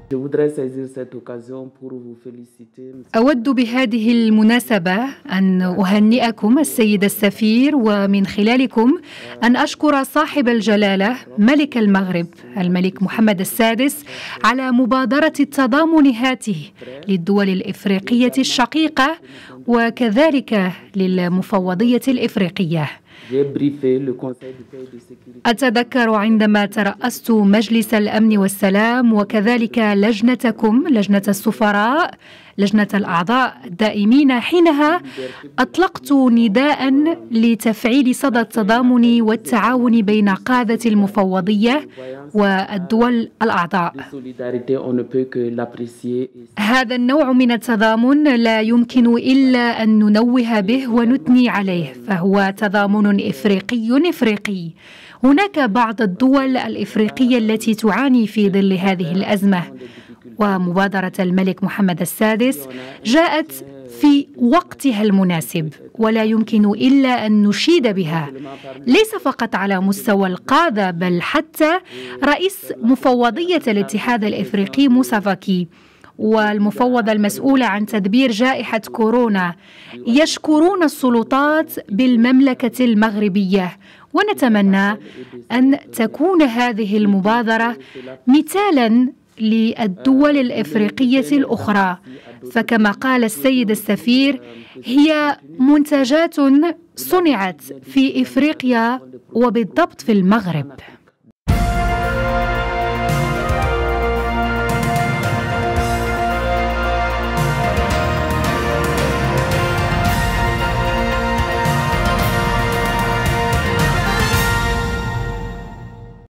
أود بهذه المناسبة أن أهنئكم السيد السفير، ومن خلالكم أن أشكر صاحب الجلالة ملك المغرب الملك محمد السادس على مبادرة التضامن هاته للدول الإفريقية الشقيقة وكذلك للمفوضية الإفريقية. أتذكر عندما ترأست مجلس الأمن والسلام وكذلك لجنتكم، لجنة السفراء، لجنة الأعضاء الدائمين، حينها أطلقت نداء لتفعيل صدى التضامن والتعاون بين قادة المفوضية والدول الأعضاء. هذا النوع من التضامن لا يمكن إلا أن ننوه به ونثني عليه، فهو تضامن إفريقي. هناك بعض الدول الإفريقية التي تعاني في ظل هذه الأزمة، ومبادرة الملك محمد السادس جاءت في وقتها المناسب، ولا يمكن إلا أن نشيد بها، ليس فقط على مستوى القادة بل حتى رئيس مفوضية الاتحاد الإفريقي موسى فاكي والمفوضة المسؤولة عن تدبير جائحة كورونا يشكرون السلطات بالمملكة المغربية، ونتمنى أن تكون هذه المبادرة مثالاً للدول الإفريقية الأخرى، فكما قال السيد السفير هي منتجات صنعت في إفريقيا وبالضبط في المغرب.